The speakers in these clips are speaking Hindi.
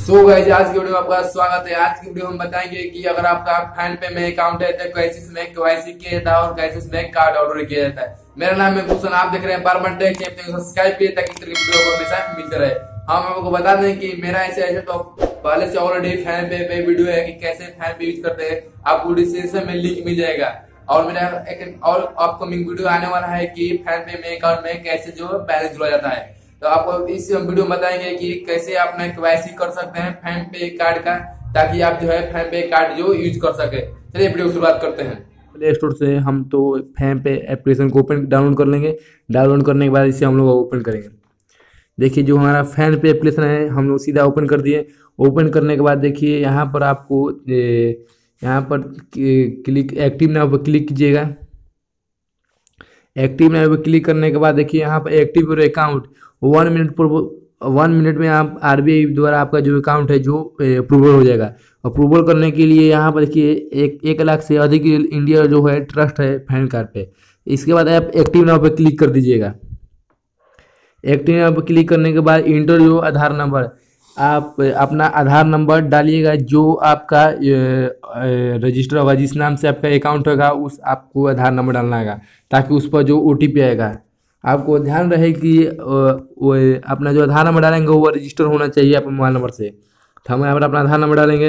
गाइस, आज की वीडियो में आपका स्वागत है। आज की वीडियो में बताएंगे कि अगर आपका फैन पे में अकाउंट है तो कैसे इसमें केवाईसी किया जाता है और कैसे इसमें कार्ड ऑर्डर किया जाता है। मेरा नाम है भूषण, आप देख रहे हैं परमन टेक। चैनल को सब्सक्राइब कीजिए ताकि इस तरह की वीडियो को हमेशा मिलते रहे। हम आपको बता दें कि मेरा ऐसे तो पहले से ऑलरेडी फैन पे वीडियो है कि कैसे फैन पे यूज करते हैं, आपको डिस्क्रिप्शन में लिंक मिल जाएगा। और मेरा एक और अपकमिंग वीडियो आने वाला है कि फैन पे में अकाउंट में कैसे जो बैलेंस जुड़ा जाता है। तो आपको इस वीडियो में बताएंगे कि कैसे आप केवाईसी कर सकते हैं फैन पे कार्ड का, ताकि आप जो है फैन पे कार्ड जो यूज कर सके। चलिए वीडियो की शुरुआत करते हैं। प्ले स्टोर से हम तो फैन पे एप्लीकेशन को डाउनलोड कर लेंगे। डाउनलोड करने के बाद इसे हम लोग ओपन करेंगे। देखिए जो हमारा फैन पे एप्लीकेशन है हम लोग सीधा ओपन कर दिए। ओपन करने के बाद देखिए यहाँ पर आपको यहाँ पर क्लिक एक्टिव नाउ पर क्लिक कीजिएगा। एक्टिव नाउ पर क्लिक करने के बाद देखिए यहाँ पर एक्टिव योर अकाउंट 1 मिनट में आप आरबीआई द्वारा आपका जो अकाउंट है जो अप्रूवल हो जाएगा। अप्रूवल करने के लिए यहाँ पर देखिए 1 लाख से अधिक इंडिया जो है ट्रस्ट है फैन कार्ड पे। इसके बाद आप एक्टिव नाउ पे क्लिक कर दीजिएगा। एक्टिव नाउ पे क्लिक करने के बाद इंटर जो आधार नंबर, आप अपना आधार नंबर डालिएगा जो आपका रजिस्टर होगा, जिस नाम से आपका अकाउंट होगा उस आपको आधार नंबर डालना है, ताकि उस पर जो OTP आएगा। आपको ध्यान रहे कि वो अपना जो आधार नंबर डालेंगे वो रजिस्टर होना चाहिए आपके मोबाइल नंबर से। तो हम यहाँ पर अपना आधार नंबर डालेंगे,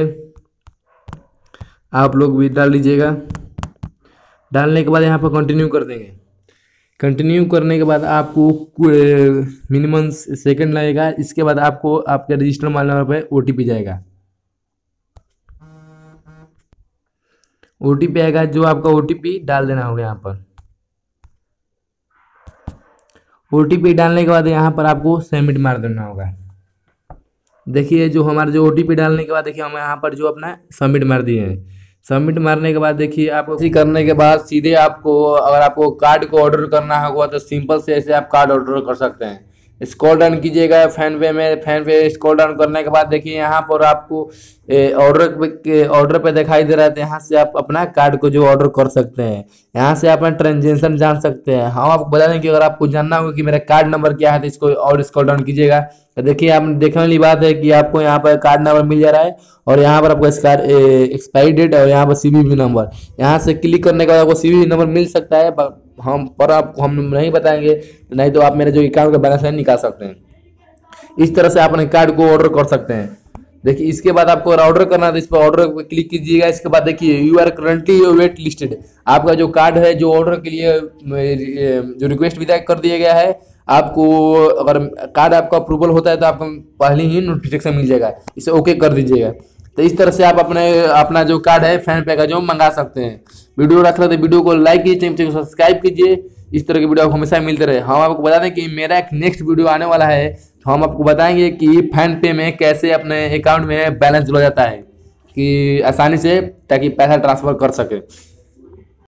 आप लोग भी डाल लीजिएगा। डालने के बाद यहाँ पर कंटिन्यू कर देंगे। कंटिन्यू करने के बाद आपको मिनिमम सेकंड लगेगा। इसके बाद आपको आपके रजिस्टर मोबाइल नंबर पर OTP जाएगा। OTP आएगा, जो आपका OTP डाल देना होगा। यहाँ पर OTP डालने के बाद यहाँ पर आपको सबमिट मार देना होगा। देखिए जो हमारा जो OTP डालने के बाद देखिए हम यहाँ पर जो अपना सबमिट मार दिए हैं। सबमिट मारने के बाद देखिए आपको इसी करने के बाद सीधे आपको अगर आपको कार्ड को ऑर्डर करना होगा तो सिंपल से ऐसे आप कार्ड ऑर्डर कर सकते हैं। स्क्रॉल डाउन कीजिएगा फैन पे में। फैन पे स्क्रॉल डाउन करने के बाद देखिए यहाँ पर आपको ऑर्डर पे दिखाई दे रहा है। यहाँ से आप अपना कार्ड को जो ऑर्डर कर सकते हैं। यहाँ से आप अपना ट्रांजेक्शन जान सकते हैं। हम आपको बता दें कि अगर आपको जानना होगा कि मेरा कार्ड नंबर क्या है तो इसको और स्क्रॉल डाउन कीजिएगा। तो देखिए आप देखने वाली बात है कि आपको यहाँ पर कार्ड नंबर मिल जा रहा है और यहाँ पर आपको एक्सपायरी डेट और यहाँ पर CVV नंबर। यहाँ से क्लिक करने के बाद आपको CVV नंबर मिल सकता है, हम नहीं बताएंगे, नहीं तो आप मेरे जो अकाउंट का बैलेंस है निकाल सकते हैं। इस तरह से आप अपने कार्ड को ऑर्डर कर सकते हैं। देखिए इसके बाद आपको ऑर्डर करना है तो इस पर ऑर्डर पर क्लिक कीजिएगा। इसके बाद देखिए you are currently wait listed, आपका जो कार्ड है जो ऑर्डर के लिए जो रिक्वेस्ट विदा कर दिया गया है, आपको अगर कार्ड आपका अप्रूवल होता है तो आपको पहले ही नोटिफिकेशन मिल जाएगा, इसे ओके कर दीजिएगा। तो इस तरह से आप अपना जो कार्ड है फैन पे का जो मंगा सकते हैं। वीडियो रख रहे थे, वीडियो को लाइक कीजिए, चैनल को सब्सक्राइब कीजिए। इस तरह की वीडियो आपको हमेशा मिलते रहे। हम आपको बता दें कि मेरा एक नेक्स्ट वीडियो आने वाला है, तो हम आपको बताएंगे कि फैन पे में कैसे अपने अकाउंट में बैलेंस जुड़ा जाता है कि आसानी से, ताकि पैसा ट्रांसफर कर सके।